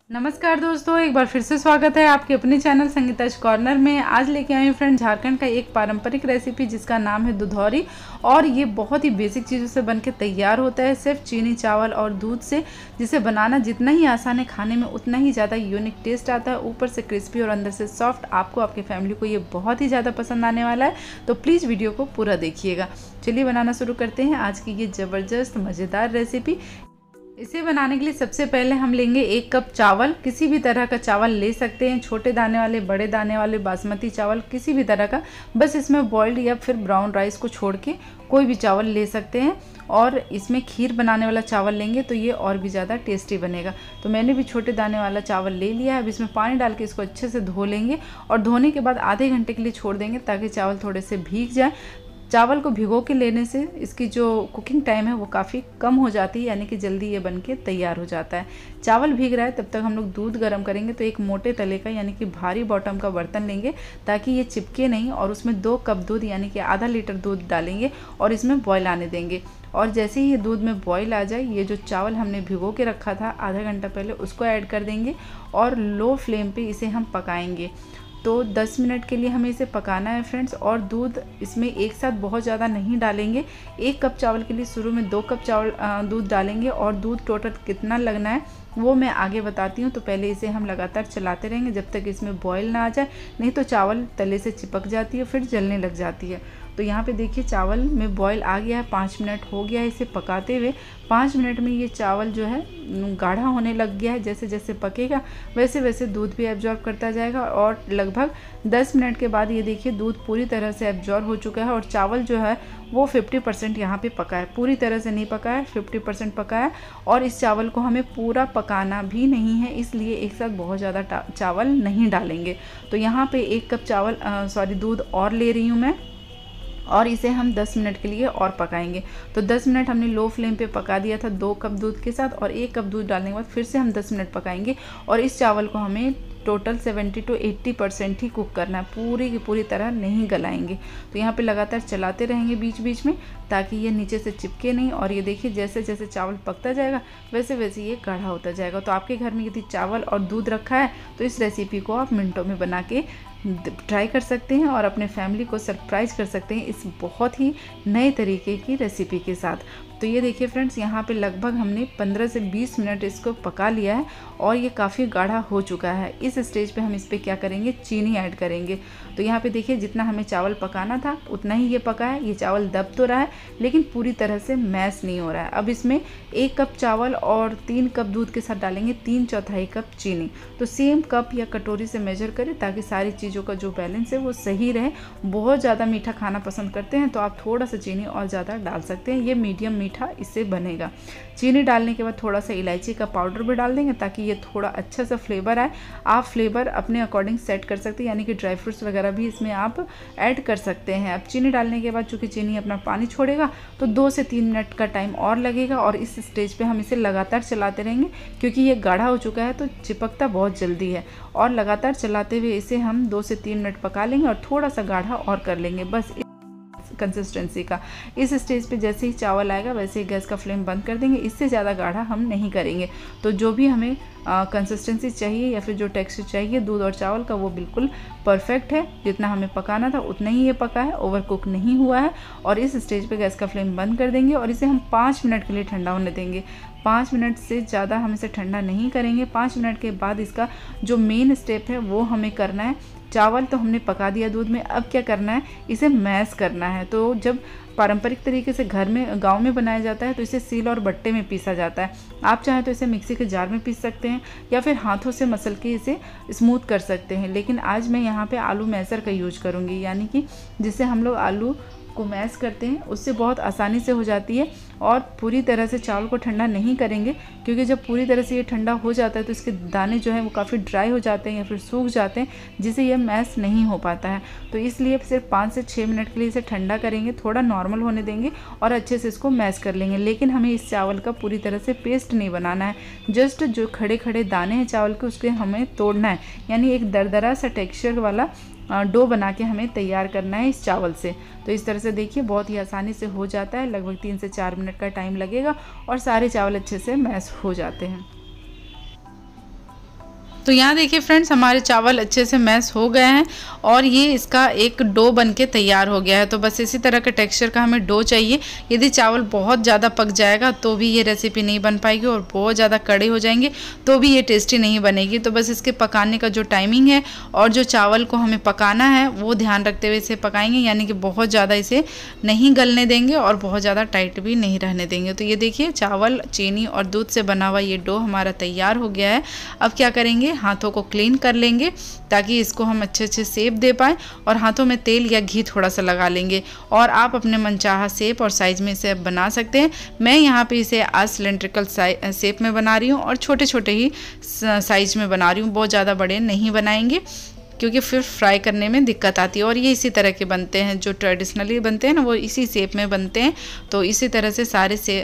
नमस्कार दोस्तों, एक बार फिर से स्वागत है आपके अपने चैनल संगीताज कॉर्नर में। आज लेके आई हूँ फ्रेंड झारखंड का एक पारंपरिक रेसिपी जिसका नाम है दुधौरी। और ये बहुत ही बेसिक चीज़ों से बनके तैयार होता है, सिर्फ चीनी चावल और दूध से, जिसे बनाना जितना ही आसान है खाने में उतना ही ज़्यादा यूनिक टेस्ट आता है। ऊपर से क्रिस्पी और अंदर से सॉफ्ट। आपको आपके फैमिली को ये बहुत ही ज़्यादा पसंद आने वाला है, तो प्लीज़ वीडियो को पूरा देखिएगा। चलिए बनाना शुरू करते हैं आज की ये ज़बरदस्त मज़ेदार रेसिपी। इसे बनाने के लिए सबसे पहले हम लेंगे 1 कप चावल। किसी भी तरह का चावल ले सकते हैं, छोटे दाने वाले, बड़े दाने वाले, बासमती चावल, किसी भी तरह का। बस इसमें बॉइल्ड या फिर ब्राउन राइस को छोड़ के कोई भी चावल ले सकते हैं। और इसमें खीर बनाने वाला चावल लेंगे तो ये और भी ज़्यादा टेस्टी बनेगा। तो मैंने भी छोटे दाने वाला चावल ले लिया है। अब इसमें पानी डाल के इसको अच्छे से धो लेंगे और धोने के बाद आधे घंटे के लिए छोड़ देंगे ताकि चावल थोड़े से भीग जाए। चावल को भिगो के लेने से इसकी जो कुकिंग टाइम है वो काफ़ी कम हो जाती है, यानी कि जल्दी ये बनके तैयार हो जाता है। चावल भीग रहा है तब तक हम लोग दूध गर्म करेंगे। तो एक मोटे तले का यानी कि भारी बॉटम का बर्तन लेंगे ताकि ये चिपके नहीं, और उसमें 2 कप दूध यानी कि आधा लीटर दूध डालेंगे और इसमें बॉयल आने देंगे। और जैसे ही ये दूध में बॉयल आ जाए, ये जो चावल हमने भिगो के रखा था आधा घंटा पहले, उसको ऐड कर देंगे और लो फ्लेम पे इसे हम पकाएंगे। तो 10 मिनट के लिए हमें इसे पकाना है फ्रेंड्स। और दूध इसमें एक साथ बहुत ज़्यादा नहीं डालेंगे। 1 कप चावल के लिए शुरू में 2 कप दूध डालेंगे, और दूध टोटल कितना लगना है वो मैं आगे बताती हूँ। तो पहले इसे हम लगातार चलाते रहेंगे जब तक इसमें बॉयल ना आ जाए, नहीं तो चावल तले से चिपक जाती है, फिर जलने लग जाती है। तो यहाँ पे देखिए चावल में बॉयल आ गया है, 5 मिनट हो गया है इसे पकाते हुए। 5 मिनट में ये चावल जो है गाढ़ा होने लग गया है। जैसे जैसे पकेगा वैसे वैसे दूध भी एब्जॉर्ब करता जाएगा। और लगभग 10 मिनट के बाद ये देखिए दूध पूरी तरह से एब्जॉर्ब हो चुका है और चावल जो है वो 50% यहाँ पे पका है। पूरी तरह से नहीं पका है, 50% पका है। और इस चावल को हमें पूरा पकाना भी नहीं है, इसलिए एक साथ बहुत ज़्यादा चावल नहीं डालेंगे। तो यहाँ पे 1 कप दूध और ले रही हूँ मैं, और इसे हम 10 मिनट के लिए और पकाएंगे। तो 10 मिनट हमने लो फ्लेम पे पका दिया था 2 कप दूध के साथ, और 1 कप दूध डालने के बाद फिर से हम 10 मिनट पकाएंगे। और इस चावल को हमें टोटल 70 to 80% ही कुक करना है, पूरी की पूरी तरह नहीं गलाएंगे। तो यहाँ पे लगातार चलाते रहेंगे बीच बीच में ताकि ये नीचे से चिपके नहीं। और ये देखिए जैसे जैसे चावल पकता जाएगा वैसे वैसे ये गाढ़ा होता जाएगा। तो आपके घर में यदि चावल और दूध रखा है तो इस रेसिपी को आप मिनटों में बना के ट्राई कर सकते हैं और अपने फैमिली को सरप्राइज कर सकते हैं इस बहुत ही नए तरीके की रेसिपी के साथ। तो ये देखिए फ्रेंड्स, यहाँ पे लगभग हमने 15 से 20 मिनट इसको पका लिया है और ये काफ़ी गाढ़ा हो चुका है। इस स्टेज पे हम इस पर क्या करेंगे, चीनी ऐड करेंगे। तो यहाँ पे देखिए जितना हमें चावल पकाना था उतना ही ये पका है। ये चावल दब तो रहा है लेकिन पूरी तरह से मैश नहीं हो रहा है। अब इसमें 1 कप चावल और 3 कप दूध के साथ डालेंगे 3/4 कप चीनी। तो सेम कप या कटोरी से मेजर करें ताकि सारी चीज़ों का जो बैलेंस है वो सही रहे। बहुत ज़्यादा मीठा खाना पसंद करते हैं तो आप थोड़ा सा चीनी और ज़्यादा डाल सकते हैं, ये मीडियम मीठा इससे बनेगा। चीनी डालने के बाद थोड़ा सा इलायची का पाउडर भी डाल देंगे ताकि ये थोड़ा अच्छा सा फ्लेवर आए। आप फ्लेवर अपने अकॉर्डिंग सेट कर सकते हैं, यानी कि ड्राई फ्रूट्स वगैरह भी इसमें आप ऐड कर सकते हैं। अब चीनी डालने के बाद चूँकि चीनी अपना पानी छोड़ेगा तो 2 से 3 मिनट का टाइम और लगेगा। और इस स्टेज पे हम इसे लगातार चलाते रहेंगे क्योंकि ये गाढ़ा हो चुका है तो चिपकता बहुत जल्दी है। और लगातार चलाते हुए इसे हम 2 से 3 मिनट पका लेंगे और थोड़ा सा गाढ़ा और कर लेंगे, बस कंसिस्टेंसी का। इस स्टेज पे जैसे ही चावल आएगा वैसे ही गैस का फ्लेम बंद कर देंगे। इससे ज़्यादा गाढ़ा हम नहीं करेंगे। तो जो भी हमें कंसिस्टेंसी चाहिए या फिर जो टेक्सचर चाहिए दूध और चावल का वो बिल्कुल परफेक्ट है। जितना हमें पकाना था उतना ही ये पका है, ओवर कुक नहीं हुआ है। और इस स्टेज पे गैस का फ्लेम बंद कर देंगे और इसे हम 5 मिनट के लिए ठंडा होने देंगे। 5 मिनट से ज़्यादा हम इसे ठंडा नहीं करेंगे। 5 मिनट के बाद इसका जो मेन स्टेप है वो हमें करना है। चावल तो हमने पका दिया दूध में, अब क्या करना है, इसे मैश करना है। तो जब पारंपरिक तरीके से घर में गांव में बनाया जाता है तो इसे सील और बट्टे में पीसा जाता है। आप चाहें तो इसे मिक्सी के जार में पीस सकते हैं या फिर हाथों से मसल के इसे स्मूथ कर सकते हैं। लेकिन आज मैं यहाँ पे आलू मैशर का यूज करूँगी, यानी कि जिससे हम लोग आलू को मैश करते हैं उससे बहुत आसानी से हो जाती है। और पूरी तरह से चावल को ठंडा नहीं करेंगे क्योंकि जब पूरी तरह से ये ठंडा हो जाता है तो इसके दाने जो हैं वो काफ़ी ड्राई हो जाते हैं या फिर सूख जाते हैं, जिससे ये मैश नहीं हो पाता है। तो इसलिए सिर्फ 5 से 6 मिनट के लिए इसे ठंडा करेंगे, थोड़ा नॉर्मल होने देंगे और अच्छे से इसको मैश कर लेंगे। लेकिन हमें इस चावल का पूरी तरह से पेस्ट नहीं बनाना है, जस्ट जो खड़े खड़े दाने हैं चावल के उसके हमें तोड़ना है, यानी एक दरदरा सा टेक्सचर वाला डो बना के हमें तैयार करना है इस चावल से। तो इस तरह से देखिए बहुत ही आसानी से हो जाता है, लगभग 3 से 4 मिनट का टाइम लगेगा और सारे चावल अच्छे से मैश हो जाते हैं। तो यहाँ देखिए फ्रेंड्स, हमारे चावल अच्छे से मैश हो गए हैं और ये इसका एक डो बनके तैयार हो गया है। तो बस इसी तरह का टेक्सचर का हमें डो चाहिए। यदि चावल बहुत ज़्यादा पक जाएगा तो भी ये रेसिपी नहीं बन पाएगी, और बहुत ज़्यादा कड़े हो जाएंगे तो भी ये टेस्टी नहीं बनेगी। तो बस इसके पकाने का जो टाइमिंग है और जो चावल को हमें पकाना है वो ध्यान रखते हुए इसे पकाएंगे, यानी कि बहुत ज़्यादा इसे नहीं गलने देंगे और बहुत ज़्यादा टाइट भी नहीं रहने देंगे। तो ये देखिए, चावल, चीनी और दूध से बना हुआ ये डो हमारा तैयार हो गया है। अब क्या करेंगे, हाथों को क्लीन कर लेंगे ताकि इसको हम अच्छे अच्छे शेप दे पाएँ, और हाथों में तेल या घी थोड़ा सा लगा लेंगे और आप अपने मनचाहा शेप और साइज़ में इसे बना सकते हैं। मैं यहाँ पे इसे आज सिलेंड्रिकल शेप में बना रही हूँ और छोटे छोटे ही साइज़ में बना रही हूँ, बहुत ज़्यादा बड़े नहीं बनाएंगे क्योंकि फिर फ्राई करने में दिक्कत आती है। और ये इसी तरह के बनते हैं, जो ट्रेडिशनली बनते हैं ना वो इसी शेप में बनते हैं। तो इसी तरह से सारे से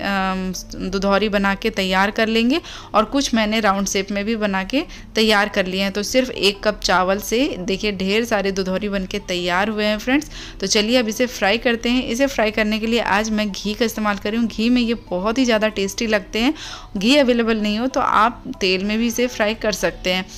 दुधौरी बना के तैयार कर लेंगे, और कुछ मैंने राउंड शेप में भी बना के तैयार कर लिए हैं। तो सिर्फ 1 कप चावल से देखिए ढेर सारे दुधौरी बन के तैयार हुए हैं फ्रेंड्स। तो चलिए अब इसे फ्राई करते हैं। इसे फ्राई करने के लिए आज मैं घी का इस्तेमाल कर रही हूँ। घी में ये बहुत ही ज़्यादा टेस्टी लगते हैं। घी अवेलेबल नहीं हो तो आप तेल में भी इसे फ्राई कर सकते हैं।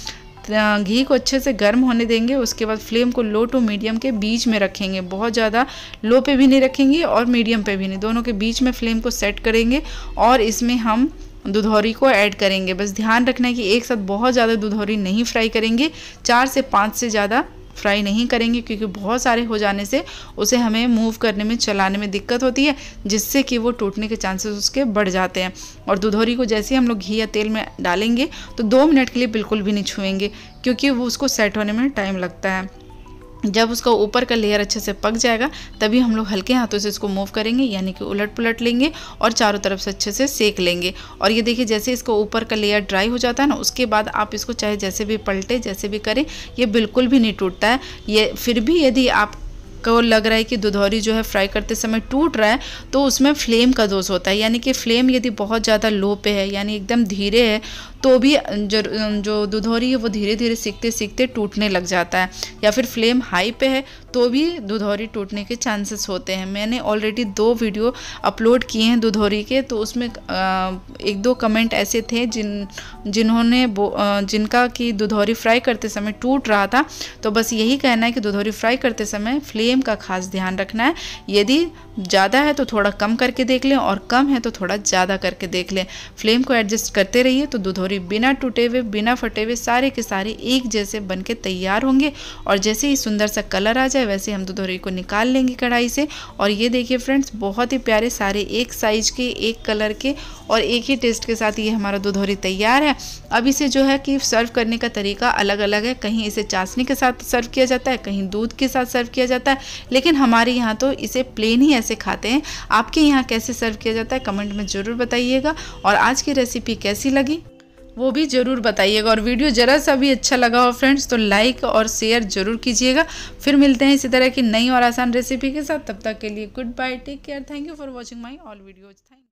घी को अच्छे से गर्म होने देंगे, उसके बाद फ्लेम को लो टू मीडियम के बीच में रखेंगे। बहुत ज़्यादा लो पे भी नहीं रखेंगे और मीडियम पे भी नहीं, दोनों के बीच में फ्लेम को सेट करेंगे और इसमें हम दुधौरी को ऐड करेंगे। बस ध्यान रखना है कि एक साथ बहुत ज़्यादा दुधौरी नहीं फ्राई करेंगे, 4 से 5 से ज़्यादा फ्राई नहीं करेंगे, क्योंकि बहुत सारे हो जाने से उसे हमें मूव करने में, चलाने में दिक्कत होती है, जिससे कि वो टूटने के चांसेस उसके बढ़ जाते हैं। और दुधौरी को जैसे हम लोग घी या तेल में डालेंगे तो 2 मिनट के लिए बिल्कुल भी नहीं छुएंगे, क्योंकि वो उसको सेट होने में टाइम लगता है। जब उसका ऊपर का लेयर अच्छे से पक जाएगा तभी हम लोग हल्के हाथों से इसको मूव करेंगे, यानी कि उलट पुलट लेंगे और चारों तरफ से अच्छे से सेक लेंगे। और ये देखिए, जैसे इसका ऊपर का लेयर ड्राई हो जाता है ना, उसके बाद आप इसको चाहे जैसे भी पलटे, जैसे भी करें, ये बिल्कुल भी नहीं टूटता है। ये फिर भी यदि आप को लग रहा है कि दुधौरी जो है फ्राई करते समय टूट रहा है तो उसमें फ्लेम का दोष होता है, यानी कि फ्लेम यदि बहुत ज़्यादा लो पे है, यानी एकदम धीरे है, तो भी जो दुधौरी है वो धीरे धीरे सीखते सीखते टूटने लग जाता है। या फिर फ्लेम हाई पे है तो भी दुधौरी टूटने के चांसेस होते हैं। मैंने ऑलरेडी 2 वीडियो अपलोड किए हैं दुधौरी के, तो उसमें 1-2 कमेंट ऐसे थे जिनका कि दुधौरी फ्राई करते समय टूट रहा था। तो बस यही कहना है कि दुधौरी फ्राई करते समय फ्लेम का खास ध्यान रखना है। यदि ज़्यादा है तो थोड़ा कम करके देख लें, और कम है तो थोड़ा ज़्यादा करके देख लें। फ्लेम को एडजस्ट करते रहिए तो दुधौरी बिना टूटे हुए, बिना फटे हुए सारे के सारे एक जैसे बन के तैयार होंगे। और जैसे ही सुंदर सा कलर आ जाए वैसे हम दुधौरी को निकाल लेंगे कढ़ाई से। और ये देखिए फ्रेंड्स, बहुत ही प्यारे सारे एक साइज के, एक कलर के और एक ही टेस्ट के साथ ये हमारा दुधौरी तैयार है। अब इसे जो है कि सर्व करने का तरीका अलग अलग है। कहीं इसे चाशनी के साथ सर्व किया जाता है, कहीं दूध के साथ सर्व किया जाता है, लेकिन हमारे यहाँ तो इसे प्लेन ही ऐसे खाते हैं। आपके यहाँ कैसे सर्व किया जाता है कमेंट में ज़रूर बताइएगा। और आज की रेसिपी कैसी लगी वो भी ज़रूर बताइएगा। और वीडियो ज़रा सा भी अच्छा लगा हो फ्रेंड्स तो लाइक और शेयर ज़रूर कीजिएगा। फिर मिलते हैं इसी तरह की नई और आसान रेसिपी के साथ। तब तक के लिए goodbye, take care, thank you for watching my all videos.